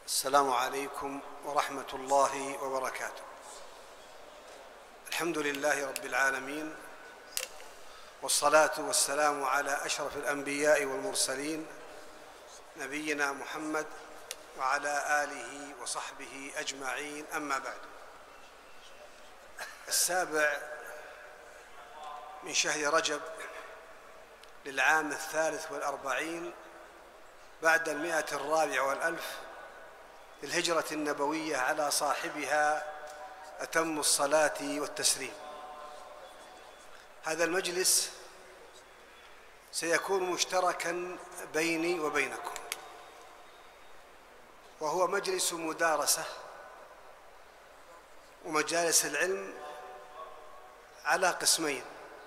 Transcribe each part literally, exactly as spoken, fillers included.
السلام عليكم ورحمة الله وبركاته. الحمد لله رب العالمين، والصلاة والسلام على أشرف الأنبياء والمرسلين نبينا محمد وعلى آله وصحبه أجمعين، أما بعد. السابع من شهر رجب للعام الثالث والأربعين بعد المئة الرابعة والألف للهجرة النبوية على صاحبها أتم الصلاة والتسليم. هذا المجلس سيكون مشتركا بيني وبينكم، وهو مجلس مدارسة، ومجالس العلم على قسمين: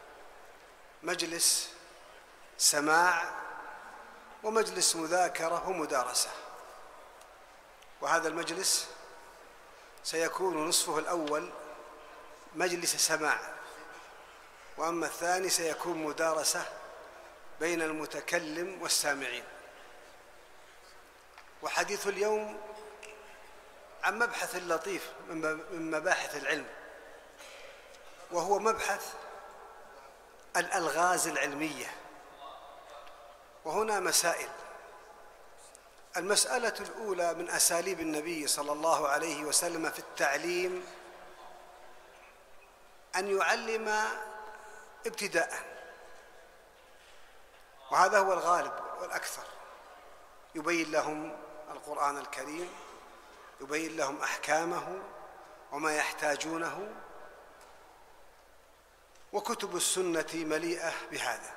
مجلس سماع ومجلس مذاكرة ومدارسة. وهذا المجلس سيكون نصفه الأول مجلس سماع، وأما الثاني سيكون مدارسة بين المتكلم والسامعين. وحديث اليوم عن مبحث لطيف من مباحث العلم، وهو مبحث الألغاز العلمية. وهنا مسائل. المسألة الأولى من أساليب النبي صلى الله عليه وسلم في التعليم أن يعلم ابتداءً، وهذا هو الغالب والأكثر. يبين لهم القرآن الكريم، يبين لهم أحكامه وما يحتاجونه، وكتب السنة مليئة بهذا.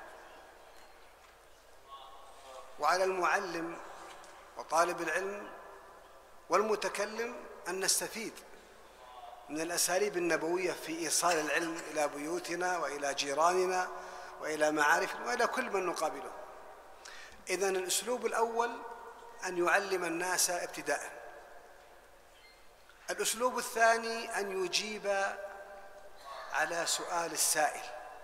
وعلى المعلم وطالب العلم والمتكلم أن نستفيد من الأساليب النبوية في إيصال العلم إلى بيوتنا وإلى جيراننا وإلى معارفنا وإلى كل من نقابله. إذن الأسلوب الأول أن يعلم الناس ابتداءً. الأسلوب الثاني أن يجيب على سؤال السائل.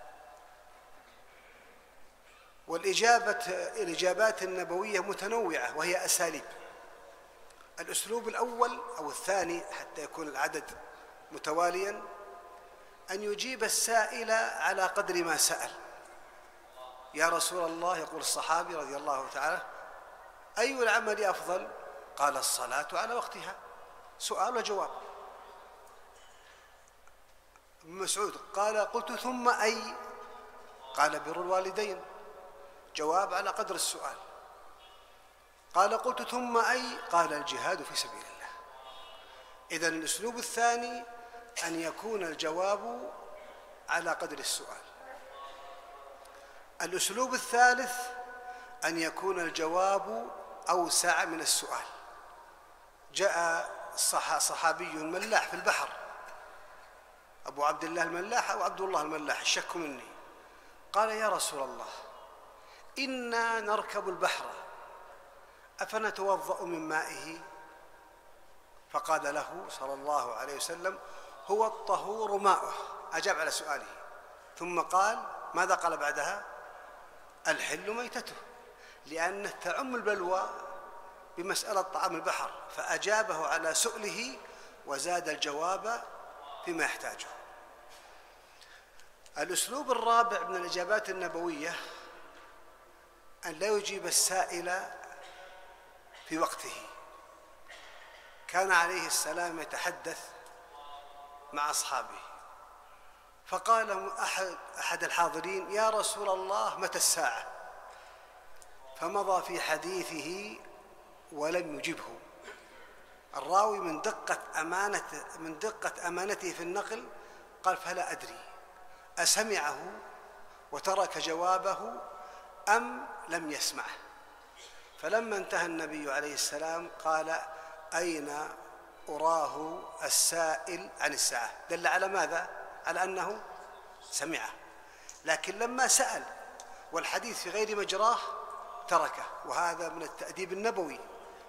والإجابة الإجابات النبوية متنوعة وهي أساليب. الأسلوب الأول أو الثاني حتى يكون العدد متواليا أن يجيب السائل على قدر ما سأل. يا رسول الله، يقول الصحابي رضي الله تعالى: أي العمل أفضل؟ قال: الصلاة على وقتها. سؤال وجواب. ابن مسعود قال: قلت ثم أي؟ قال: بر الوالدين. جواب على قدر السؤال. قال: قلت ثم أي؟ قال: الجهاد في سبيل الله. إذن الأسلوب الثاني أن يكون الجواب على قدر السؤال. الأسلوب الثالث أن يكون الجواب أوسع من السؤال. جاء صحابي ملاح في البحر، أبو عبد الله الملاح أو عبد الله الملاح، الشك مني. قال: يا رسول الله، إنا نركب البحر أفنتوضأ من مائه؟ فقال له صلى الله عليه وسلم: هو الطهور ماؤه. أجاب على سؤاله، ثم قال: ماذا قال بعدها؟ الحل ميتته، لأنه تعم البلوى بمسألة طعام البحر، فأجابه على سؤله وزاد الجواب فيما يحتاجه. الأسلوب الرابع من الإجابات النبوية أن لا يجيب السائل في وقته. كان عليه السلام يتحدث مع أصحابه، فقال أحد, أحد الحاضرين: يا رسول الله، متى الساعة؟ فمضى في حديثه ولم يجبه. الراوي من دقة أمانة من دقة أمانته في النقل قال: فلا أدري أسمعه وترك جوابه أم لم يسمعه. فلما انتهى النبي عليه السلام قال: أين أراه السائل عن الساعة؟ دل على ماذا؟ على أنه سمعه، لكن لما سأل والحديث في غير مجراه تركه، وهذا من التأديب النبوي.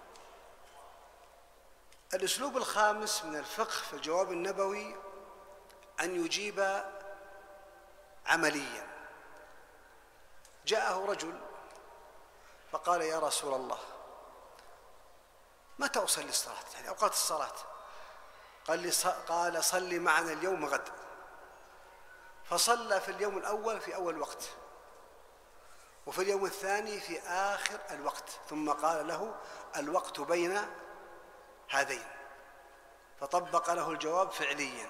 الأسلوب الخامس من الفقه في الجواب النبوي أن يجيب عمليا. جاءه رجل فقال: يا رسول الله، متى أصلي الصلاة؟ يعني أوقات الصلاة. قال لي قال صلي معنا اليوم غد. فصلى في اليوم الأول في أول وقت، وفي اليوم الثاني في آخر الوقت، ثم قال له الوقت بين هذين، فطبق له الجواب فعليا.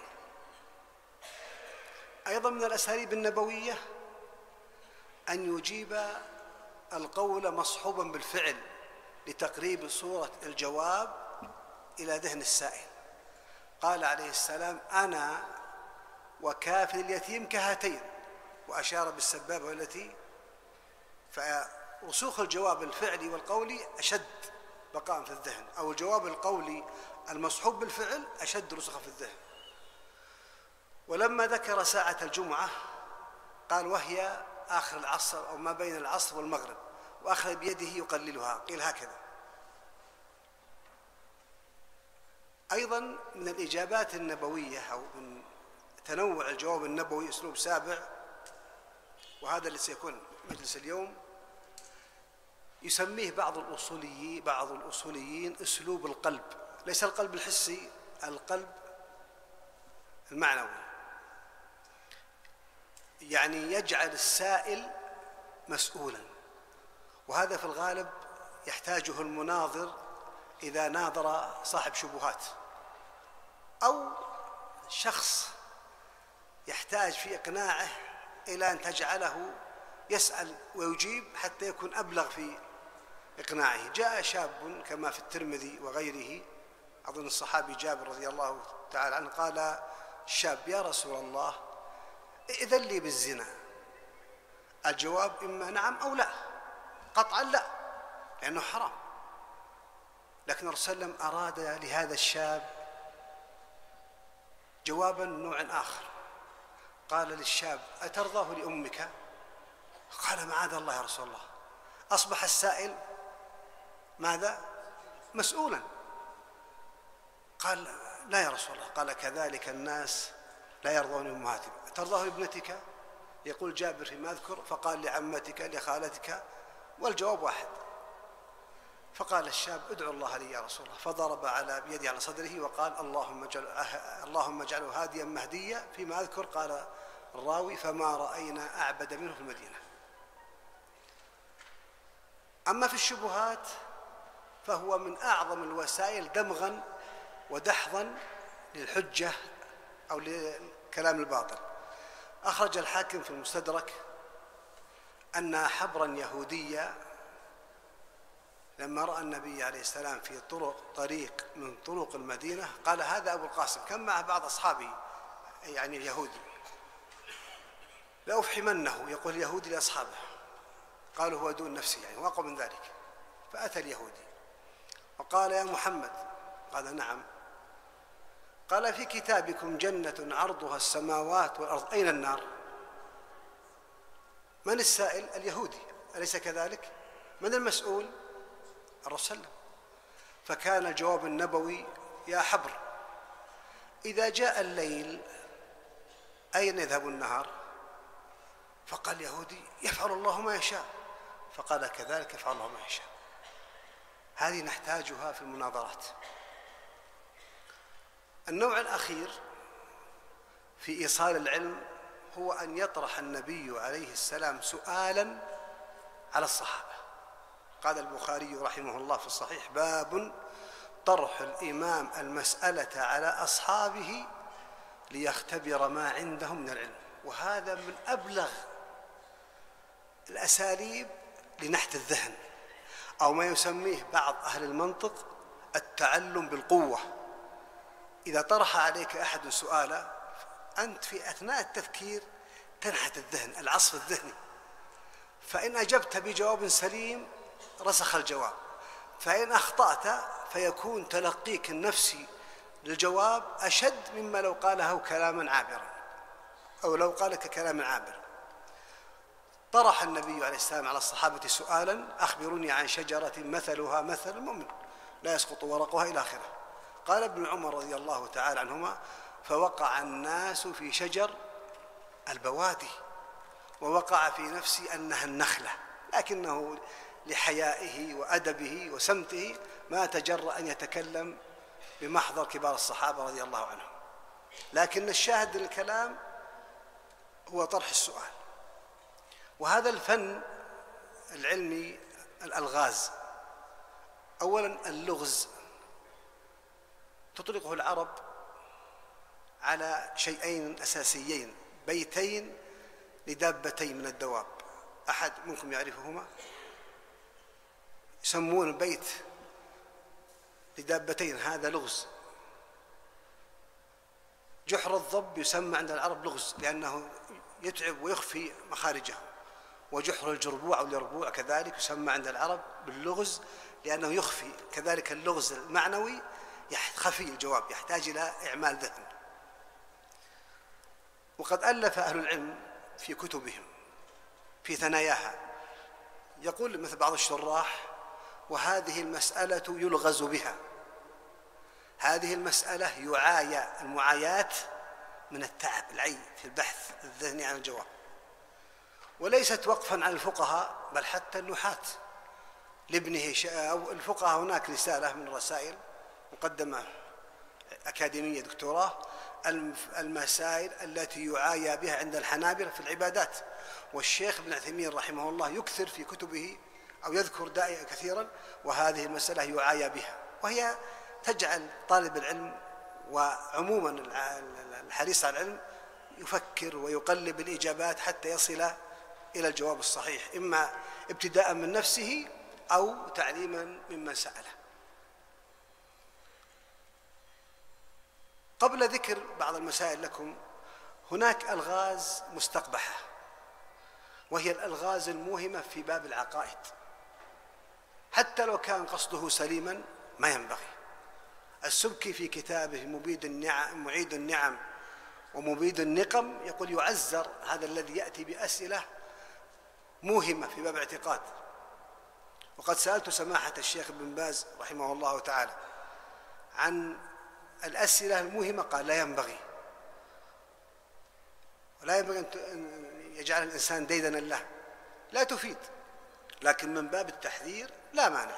أيضا من الأساليب النبوية أن يجيب القول مصحوبا بالفعل لتقريب صورة الجواب إلى ذهن السائل. قال عليه السلام أنا وكافل اليتيم كهاتين، وأشار بالسبابة التي، فرسوخ الجواب الفعلي والقولي أشد بقاء في الذهن، أو الجواب القولي المصحوب بالفعل أشد رسوخا في الذهن. ولما ذكر ساعة الجمعة قال وهي آخر العصر أو ما بين العصر والمغرب، وأخذ بيده يقللها، قيل هكذا. أيضا من الإجابات النبوية أو من تنوع الجواب النبوي أسلوب سابع، وهذا اللي سيكون مجلس اليوم، يسميه بعض الأصوليين بعض الأصوليين أسلوب القلب، ليس القلب الحسي، القلب المعنوي، يعني يجعل السائل مسؤولا. وهذا في الغالب يحتاجه المناظر إذا ناظر صاحب شبهات، أو شخص يحتاج في إقناعه إلى أن تجعله يسأل ويجيب حتى يكون أبلغ في إقناعه. جاء شاب كما في الترمذي وغيره، أظن الصحابي جابر رضي الله تعالى عنه، قال الشاب يا رسول الله إذن لي بالزنا. الجواب إما نعم أو لا، قطعا لا، لأنه حرام. لكن الرسول صلى الله عليه وسلم أراد لهذا الشاب جوابا نوع آخر. قال للشاب أترضاه لأمك؟ قال معاذ الله يا رسول الله. أصبح السائل ماذا؟ مسؤولا. قال لا يا رسول الله. قال كذلك الناس لا يرضون أمهاتهم. أترضاه لابنتك؟ يقول جابر فيما أذكر فقال لعمتك لخالتك، والجواب واحد. فقال الشاب ادعو الله لي يا رسول الله، فضرب على بيده على صدره وقال اللهم اجعل اللهم اجعله هاديا مهديا. فيما أذكر قال الراوي فما رأينا أعبد منه في المدينة. أما في الشبهات فهو من أعظم الوسائل دمغا ودحضا للحجة أو لكلام الباطل. أخرج الحاكم في المستدرك أن حبرا يهوديا لما رأى النبي عليه السلام في طرق طريق من طرق المدينة قال هذا أبو القاسم. كان معه بعض أصحابه يعني اليهودي، لأفحمنه، يقول اليهودي لأصحابه، قالوا هو دون نفسه يعني واقع من ذلك. فأتى اليهودي وقال يا محمد، قال نعم. قال في كتابكم جنة عرضها السماوات والأرض، أين النار؟ من السائل؟ اليهودي، أليس كذلك؟ من المسؤول؟ الرسول صلى الله عليه وسلم. فكان الجواب النبوي يا حبر إذا جاء الليل أين يذهب النهار؟ فقال اليهودي يفعل الله ما يشاء. فقال كذلك يفعل الله ما يشاء. هذه نحتاجها في المناظرات. النوع الأخير في إيصال العلم هو أن يطرح النبي عليه السلام سؤالا على الصحابة. قال البخاري رحمه الله في الصحيح باب طرح الإمام المسألة على أصحابه ليختبر ما عندهم من العلم. وهذا من أبلغ الأساليب لنحت الذهن، أو ما يسميه بعض أهل المنطق التعلم بالقوة. إذا طرح عليك أحد سؤالا أنت في أثناء التفكير تنحت الذهن، العصف الذهني، فإن أجبت بجواب سليم رسخ الجواب، فإن أخطأت فيكون تلقيك النفسي للجواب أشد مما لو قاله كلاما عابرا أو لو قالك كلاما عابر. طرح النبي عليه السلام على الصحابة سؤالا أخبروني عن شجرة مثلها مثل المؤمن لا يسقط ورقها إلى آخره. قال ابن عمر رضي الله تعالى عنهما فوقع الناس في شجر البوادي ووقع في نفسي أنها النخلة، لكنه لحيائه وأدبه وسمته ما تجرأ أن يتكلم بمحضر كبار الصحابة رضي الله عنهم. لكن الشاهد للكلام هو طرح السؤال. وهذا الفن العلمي الألغاز، أولا اللغز تطلقه العرب على شيئين أساسيين، بيتين لدابتين من الدواب، أحد منكم يعرفهما؟ يسمون بيت لدابتين هذا لغز. جحر الضب يسمى عند العرب لغز لأنه يتعب ويخفي مخارجه، وجحر الجربوع أو اليربوع كذلك يسمى عند العرب باللغز لأنه يخفي. كذلك اللغز المعنوي خفي الجواب، يحتاج إلى إعمال ذهن. وقد ألف أهل العلم في كتبهم في ثناياها، يقول مثل بعض الشراح: وهذه المسألة يلغز بها. هذه المسألة يعايا المعايات من التعب العي في البحث الذهني عن الجواب، وليست وقفا على الفقهاء بل حتى النحاة. لابنه أو الفقهاء هناك رسالة من الرسائل مقدمة أكاديمية دكتوراه: المسائل التي يعايا بها عند الحنابلة في العبادات. والشيخ ابن عثيمين رحمه الله يكثر في كتبه أو يذكر دائما كثيرا وهذه المسألة يعايا بها، وهي تجعل طالب العلم وعموما الحريص على العلم يفكر ويقلب الإجابات حتى يصل إلى الجواب الصحيح، إما ابتداء من نفسه أو تعليما ممن سأله. قبل ذكر بعض المسائل لكم، هناك ألغاز مستقبحة، وهي الألغاز الموهمة في باب العقائد، حتى لو كان قصده سليما ما ينبغي. السبكي في كتابه مبيد النعم معيد النعم ومبيد النقم يقول: يعزر هذا الذي يأتي بأسئلة موهمة في باب الاعتقاد. وقد سألت سماحة الشيخ ابن باز رحمه الله تعالى عن الأسئلة الموهمة، قال: لا ينبغي، ولا ينبغي أن يجعل الإنسان ديدنا له، لا تفيد، لكن من باب التحذير لا مانع.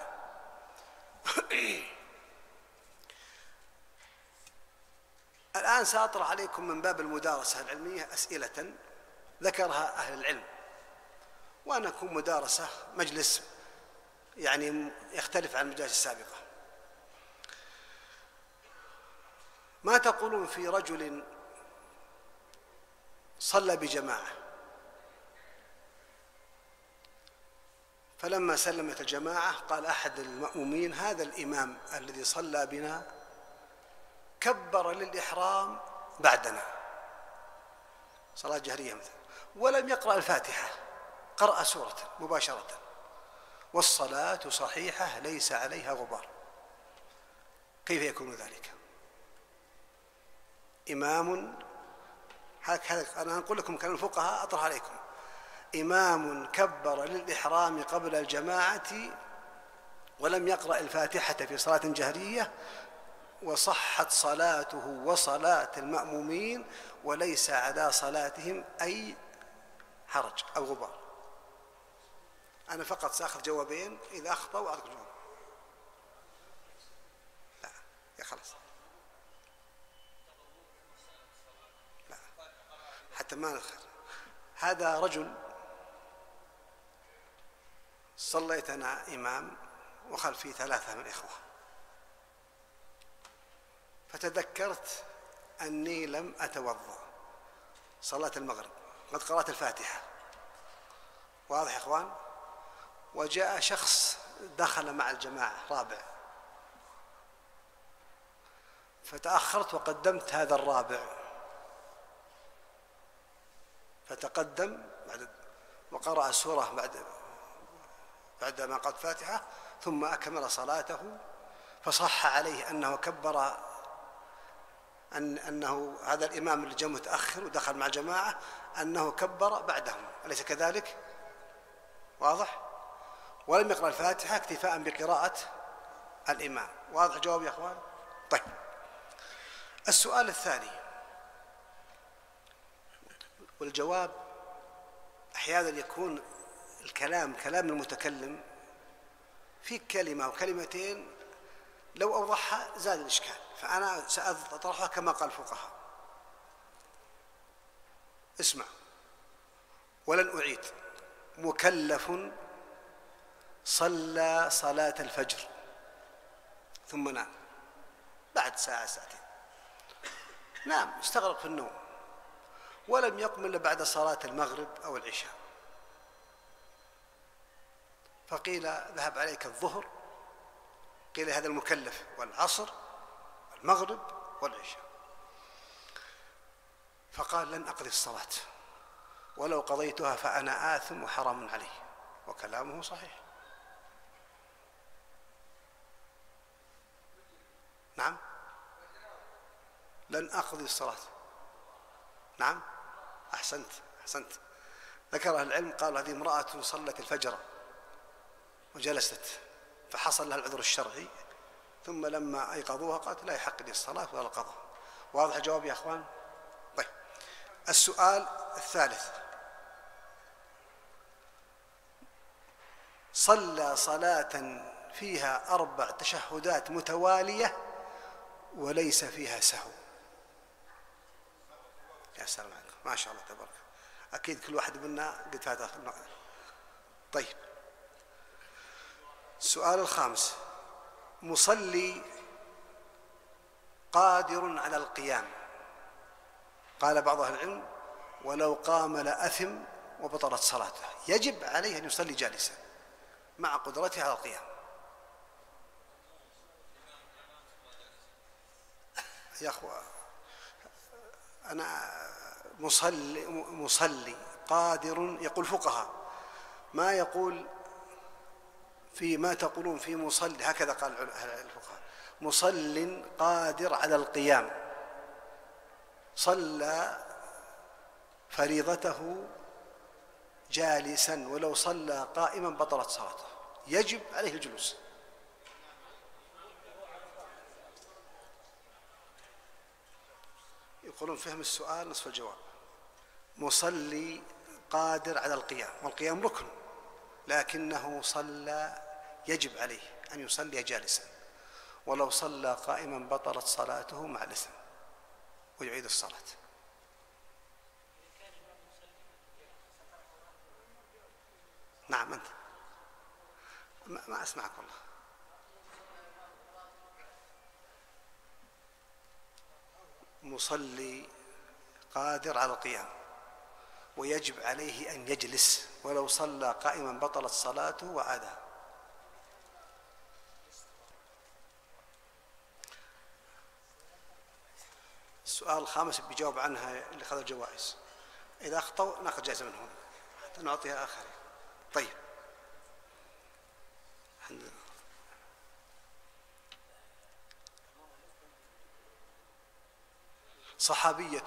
الآن سأطرح عليكم من باب المدارسة العلمية أسئلة ذكرها أهل العلم، وأنا أكون مدارسة مجلس يعني يختلف عن المجالس السابقة. ما تقولون في رجل صلى بجماعة، فلما سلمت الجماعة قال أحد المأمومين: هذا الإمام الذي صلى بنا كبر للإحرام بعدنا، صلاة جهرية مثلا، ولم يقرأ الفاتحة، قرأ سورة مباشرة، والصلاة صحيحة ليس عليها غبار. كيف يكون ذلك؟ إمام، هكذا أنا أقول لكم كلام الفقهاء أطرح عليكم: إمام كبر للإحرام قبل الجماعة ولم يقرأ الفاتحة في صلاة جهرية، وصحت صلاته وصلاة المأمومين وليس على صلاتهم أي حرج أو غبار. أنا فقط سأخذ جوابين، إذا أخطأوا أعطيك جواب. لا يا خلاص، لا حتى ما نخر. هذا رجل صليت أنا إمام وخلفي ثلاثة من الإخوة، فتذكرت أني لم أتوضأ صلاة المغرب، قد قرأت الفاتحة، واضح يا إخوان؟ وجاء شخص دخل مع الجماعة رابع، فتأخرت وقدمت هذا الرابع، فتقدم بعد وقرأ السورة بعد بعدما قرأت الفاتحة، ثم أكمل صلاته، فصح عليه أنه كبر أن أنه هذا الإمام اللي جاء متأخر ودخل مع جماعة أنه كبر بعدهم، أليس كذلك؟ واضح؟ ولم يقرأ الفاتحة اكتفاء بقراءة الإمام. واضح جواب يا أخوان؟ طيب، السؤال الثاني، والجواب أحيانا يكون الكلام كلام المتكلم في كلمة وكلمتين لو أوضحها زاد الإشكال، فأنا سأطرحها كما قال الفقهاء. اسمع ولن أعيد. مكلف صلى صلاة الفجر ثم نام بعد ساعة ساعتين، نام استغرق في النوم ولم يقم إلا بعد صلاة المغرب أو العشاء، فقيل ذهب عليك الظهر، قيل هذا المكلف، والعصر والمغرب والعشاء، فقال لن أقضي الصلاة، ولو قضيتها فأنا آثم وحرام علي، وكلامه صحيح. نعم لن أقضي الصلاة. نعم أحسنت أحسنت. ذكر أهل العلم قال هذه امرأة صلت الفجر وجلست فحصل لها العذر الشرعي، ثم لما أيقظوها قالت لا يحق لي الصلاة ولا القضاء. واضح الجواب يا أخوان؟ طيب السؤال الثالث: صلى صلاة فيها أربع تشهدات متوالية وليس فيها سهو. يا سلام عليكم ما شاء الله تبارك، أكيد كل واحد منا قد فاته. طيب السؤال الخامس: مصلي قادر على القيام، قال بعض أهل العلم ولو قام لأثم وبطلت صلاته، يجب عليه أن يصلي جالسا مع قدرته على القيام. يا أخوة أنا مصلي, مصلي قادر، يقول فقهاء، ما يقول في ما تقولون في مصلي، هكذا قال الفقهاء: مصل قادر على القيام، صلى فريضته جالسا ولو صلى قائما بطلت صلاته، يجب عليه الجلوس. يقولون فهم السؤال نصف الجواب. مصلي قادر على القيام، والقيام ركن، لكنه صلى، يجب عليه أن يصلي جالسا، ولو صلى قائما بطلت صلاته مع الإثم ويعيد الصلاة. نعم أنت ما أسمعك والله. مصلي قادر على القيام ويجب عليه أن يجلس، ولو صلى قائما بطلت صلاته وعادها. السؤال الخامس بيجاوب عنها اللي أخذ الجوائز، إذا أخطأوا نأخذ جائزة منهم حتى نعطيها آخر. طيب صحابية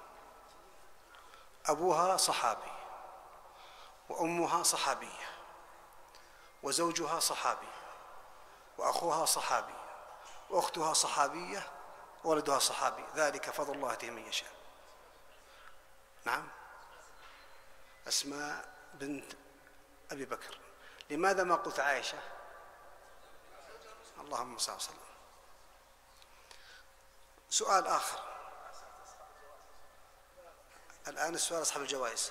أبوها صحابي وأمها صحابية وزوجها صحابي وأخوها صحابي وأختها صحابية وولدها صحابي، ذلك فضل الله يؤتيه من يشاء. نعم أسماء بنت أبي بكر. لماذا ما قلت عائشة؟ اللهم صل وسلم. سؤال آخر الآن، السؤال أصحاب الجوائز،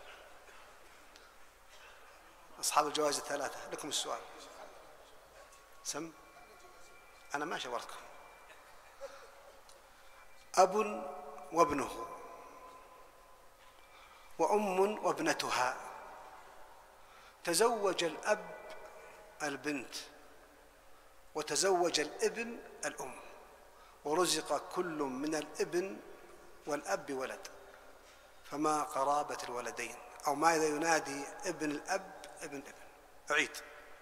أصحاب الجوائز الثلاثة لكم السؤال. سم أنا ما شاورتكم. أب وابنه وأم وابنتها، تزوج الأب البنت وتزوج الابن الأم، ورزق كل من الابن والأب ولد، فما قرابة الولدين؟ أو ماذا ينادي ابن الأب ابن ابن؟ أعيد: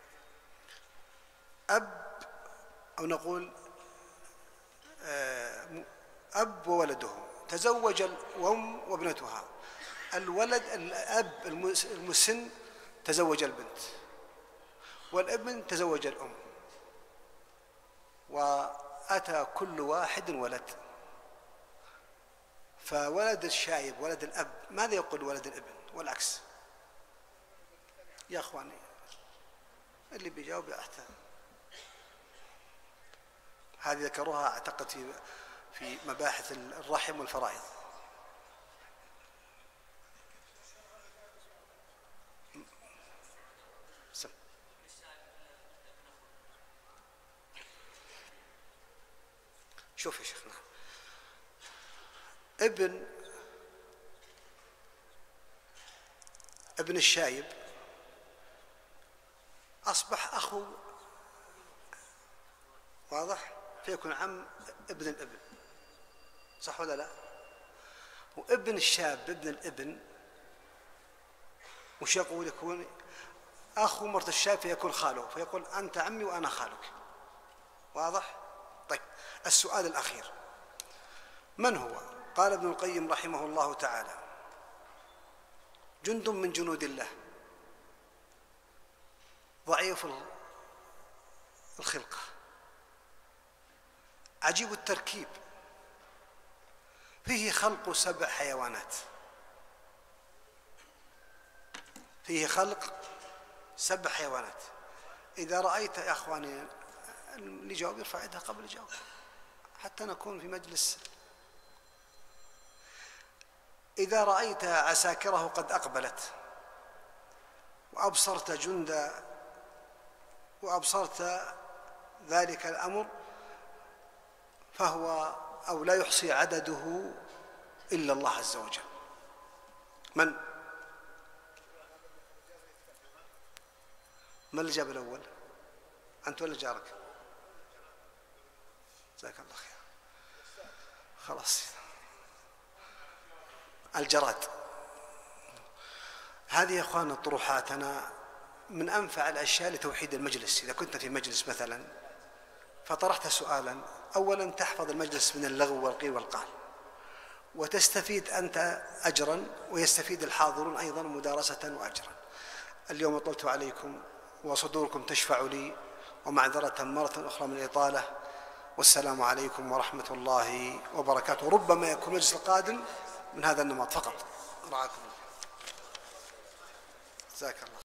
أب أو نقول أب وولده، تزوج الأم وابنتها، الولد الأب المسن تزوج البنت، والابن تزوج الأم، وأتى كل واحد ولد، فولد الشايب ولد الأب ماذا يقول ولد الابن؟ والعكس. يا أخواني اللي بيجاوب أحسن. هذه ذكروها أعتقد في في مباحث الرحم والفرائض. شوف يا شيخنا، ابن ابن الشايب أصبح أخو، واضح؟ فيكون عم ابن الابن، صح ولا لا؟ وابن الشاب ابن الابن وش يقول؟ يكون أخو مرت الشاب فيكون خاله، فيقول أنت عمي وأنا خالك، واضح؟ طيب السؤال الأخير من هو؟ قال ابن القيم رحمه الله تعالى: جند من جنود الله ضعيف الخلقة عجيب التركيب، فيه خلق سبع حيوانات، فيه خلق سبع حيوانات. إذا رأيت يا أخواني اللي جاوب يرفع يده قبل يجاوب حتى نكون في مجلس. إذا رأيت عساكره قد أقبلت وأبصرت جند وأبصرت ذلك الأمر فهو أو لا يحصي عدده إلا الله عز وجل. من؟ من اللي جاب الأول؟ أنت ولا جارك؟ جزاك الله خير. خلاص، الجراد. هذه يا أخوان الطروحات أنا من أنفع الأشياء لتوحيد المجلس. إذا كنت في مجلس مثلا فطرحت سؤالا، أولا تحفظ المجلس من اللغو والقيل والقال، وتستفيد أنت أجرا ويستفيد الحاضرون أيضا مدارسة وأجرا. اليوم طلت عليكم وصدوركم تشفع لي، ومعذرة مرة أخرى من الإطالة، والسلام عليكم ورحمة الله وبركاته. ربما يكون المجلس القادم من هذا النمط فقط. رعاكم الله، جزاك الله.